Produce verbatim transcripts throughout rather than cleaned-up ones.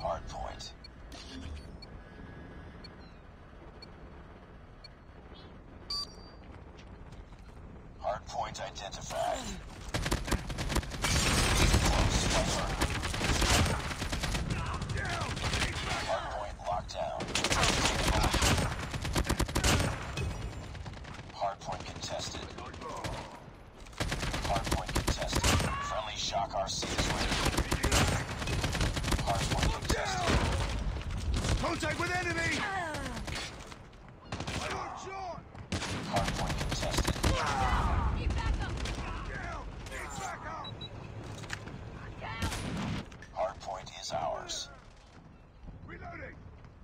hard point. Hard point identified. Close, sniper. Hard point locked down. Hard point contested. Hard point contested. Friendly shock R C is ready. Hard point contested. Contact with enemy! Hard point contested. Need backup! Down! Need backup! Down! Hard point is ours. Reloading!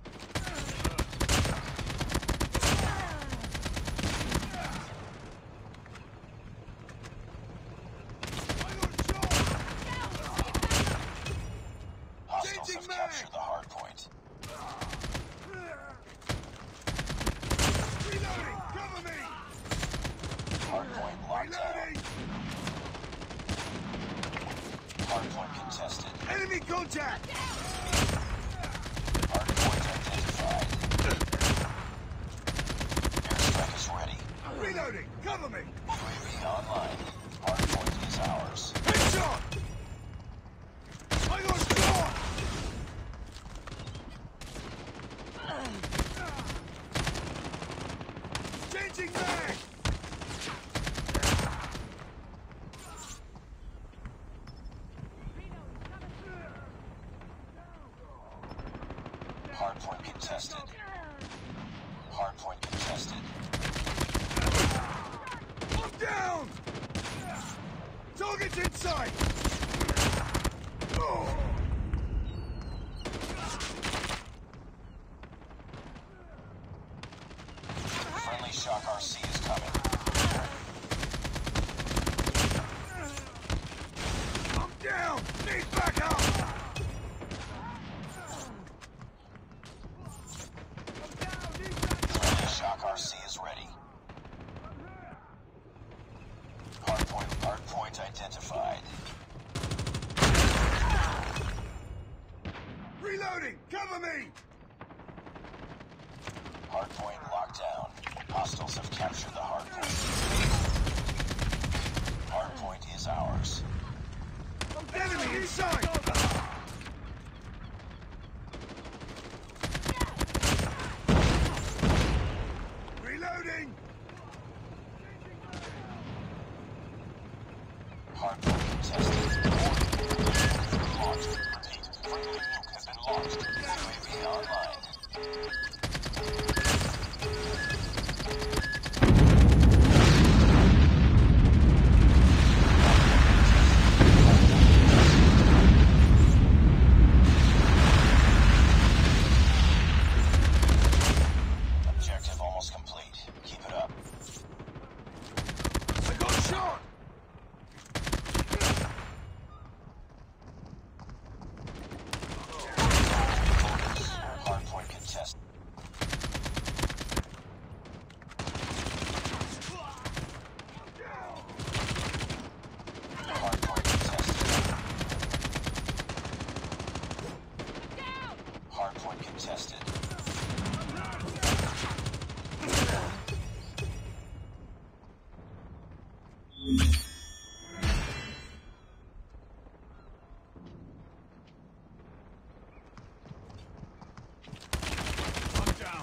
Hostiles have captured the hard point. Reloading! Cover me! Hard point locked down. Reloading! Hard point contested. Enemy contact! Hard point identified. Airstrike is ready. Reloading! Cover me! U A V online. Hard point is ours. Headshot! I got shot! Changing mag! Hard point contested. Hard point contested. I'm down! Target's inside! Oh. Friendly shock R C is coming. I'm down! Need backup! Friendly shock R C is ready. Hard point, hard point identified. Reloading! Cover me! Hard point locked down. Hostiles have captured the hard point. Hard point is ours. Enemy inside! Reloading! Hard point contested. Launched. Repeat. Friendly nuke has been launched. U A V online. Objective almost complete. Keep it up. I got shot! Hard point contested. Hard point contested. Hard point contested. I'm down!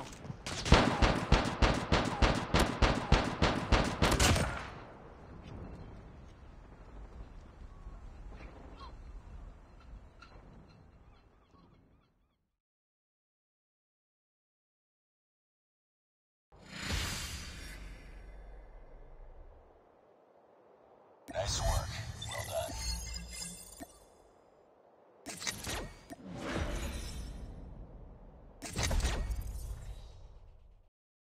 Nice work.